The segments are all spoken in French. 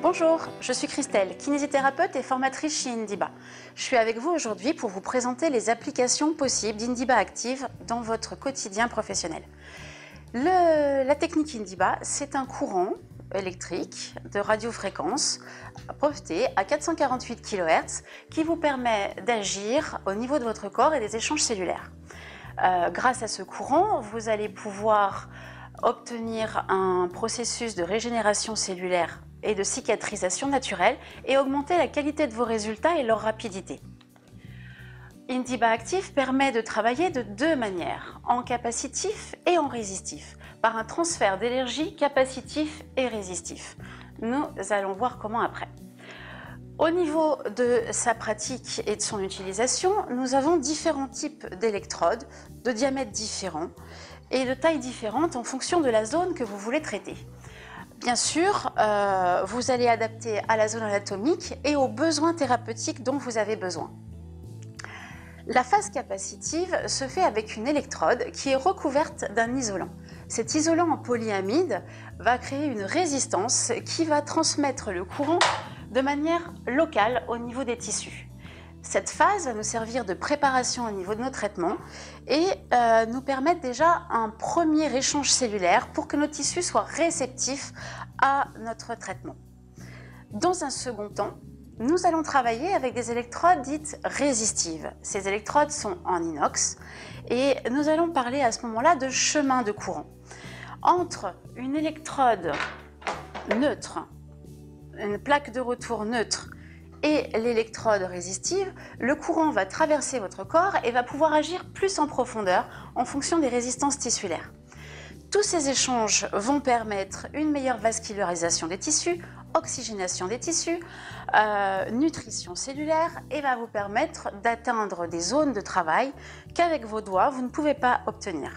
Bonjour, je suis Christelle, kinésithérapeute et formatrice chez Indiba. Je suis avec vous aujourd'hui pour vous présenter les applications possibles d'Indiba Active dans votre quotidien professionnel. La technique Indiba, c'est un courant électrique de radiofréquence breveté à 448 kHz qui vous permet d'agir au niveau de votre corps et des échanges cellulaires. Grâce à ce courant, vous allez pouvoir obtenir un processus de régénération cellulaire et de cicatrisation naturelle et augmenter la qualité de vos résultats et leur rapidité. Indiba Active permet de travailler de deux manières, en capacitif et en résistif, par un transfert d'énergie capacitif et résistif. Nous allons voir comment après. Au niveau de sa pratique et de son utilisation, nous avons différents types d'électrodes, de diamètres différents et de tailles différentes en fonction de la zone que vous voulez traiter. Bien sûr, vous allez adapter à la zone anatomique et aux besoins thérapeutiques dont vous avez besoin. La phase capacitive se fait avec une électrode qui est recouverte d'un isolant. Cet isolant en polyamide va créer une résistance qui va transmettre le courant de manière locale au niveau des tissus. Cette phase va nous servir de préparation au niveau de nos traitements et nous permettre déjà un premier échange cellulaire pour que nos tissus soient réceptifs à notre traitement. Dans un second temps, nous allons travailler avec des électrodes dites résistives. Ces électrodes sont en inox et nous allons parler à ce moment-là de chemin de courant. Entre une électrode neutre, une plaque de retour neutre et l'électrode résistive, le courant va traverser votre corps et va pouvoir agir plus en profondeur en fonction des résistances tissulaires. Tous ces échanges vont permettre une meilleure vascularisation des tissus, oxygénation des tissus, nutrition cellulaire et va vous permettre d'atteindre des zones de travail qu'avec vos doigts, vous ne pouvez pas obtenir.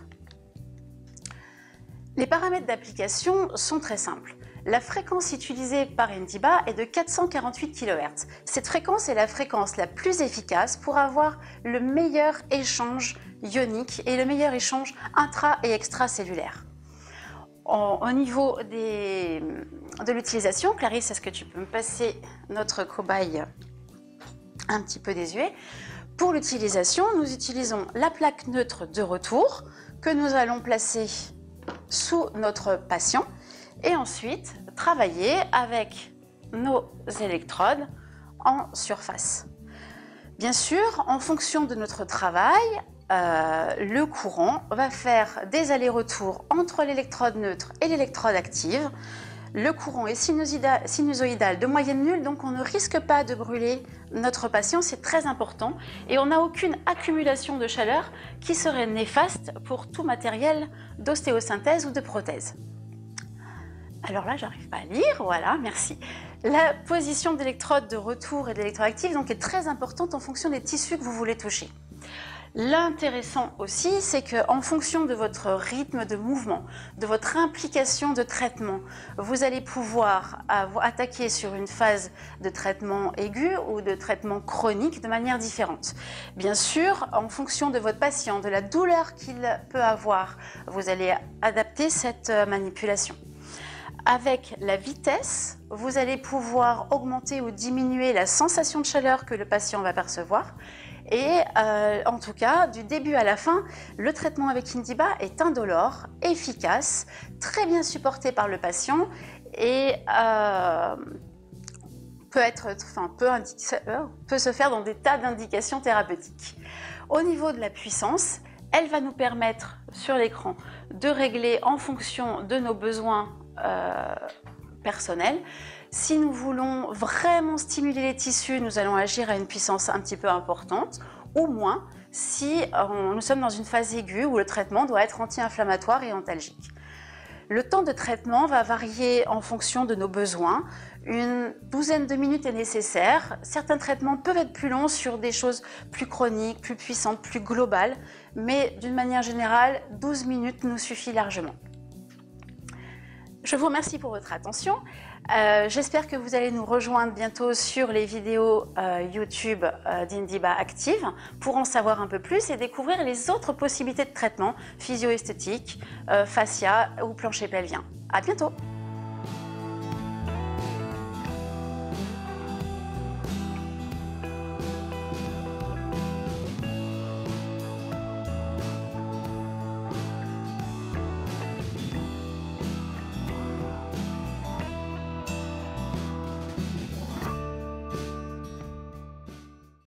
Les paramètres d'application sont très simples. La fréquence utilisée par Indiba est de 448 kHz. Cette fréquence est la fréquence la plus efficace pour avoir le meilleur échange ionique et le meilleur échange intra- et extracellulaire. Au niveau de l'utilisation, Clarisse, est-ce que tu peux me passer notre cobaye un petit peu désuet? Pour l'utilisation, nous utilisons la plaque neutre de retour que nous allons placer sous notre patient et ensuite travailler avec nos électrodes en surface. Bien sûr, en fonction de notre travail, le courant va faire des allers-retours entre l'électrode neutre et l'électrode active. Le courant est sinusoïdal de moyenne nulle, donc on ne risque pas de brûler notre patient, c'est très important. Et on n'a aucune accumulation de chaleur qui serait néfaste pour tout matériel d'ostéosynthèse ou de prothèse. Alors là, j'arrive pas à lire, voilà, merci. La position d'électrode de retour et d'électrode active donc, est très importante en fonction des tissus que vous voulez toucher. L'intéressant aussi, c'est qu'en fonction de votre rythme de mouvement, de votre implication de traitement, vous allez pouvoir attaquer sur une phase de traitement aigu ou de traitement chronique de manière différente. Bien sûr, en fonction de votre patient, de la douleur qu'il peut avoir, vous allez adapter cette manipulation. Avec la vitesse, vous allez pouvoir augmenter ou diminuer la sensation de chaleur que le patient va percevoir. Et en tout cas, du début à la fin, le traitement avec Indiba est indolore, efficace, très bien supporté par le patient et peut se faire dans des tas d'indications thérapeutiques. Au niveau de la puissance, elle va nous permettre sur l'écran de régler en fonction de nos besoins personnels. Si nous voulons vraiment stimuler les tissus, nous allons agir à une puissance un petit peu importante ou moins si nous sommes dans une phase aiguë où le traitement doit être anti-inflammatoire et antalgique. Le temps de traitement va varier en fonction de nos besoins. Une douzaine de minutes est nécessaire. Certains traitements peuvent être plus longs sur des choses plus chroniques, plus puissantes, plus globales, mais d'une manière générale, 12 minutes nous suffit largement. Je vous remercie pour votre attention. J'espère que vous allez nous rejoindre bientôt sur les vidéos YouTube d'Indiba Active pour en savoir un peu plus et découvrir les autres possibilités de traitement physio-esthétique, fascia ou plancher pelvien. À bientôt!